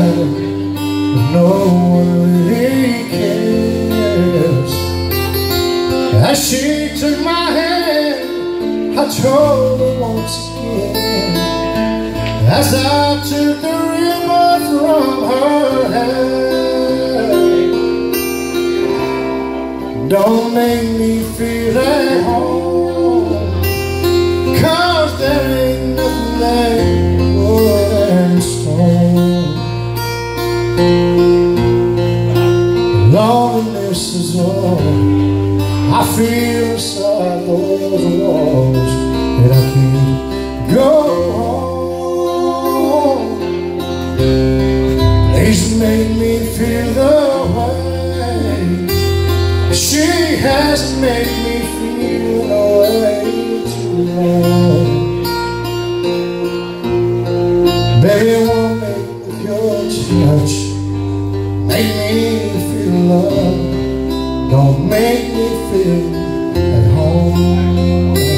but no one really cares. As she took my hand, I told her once again, as I took the ribbon from her hand, don't make me feel at home, 'cause there ain't nothing like wood and stone. Loneliness is all I feel inside those walls, and I can't go home. Please make me feel the way she hasn't made me feel no way too long. Baby, I won't make with your touch, make me feel love. Don't make me feel at home.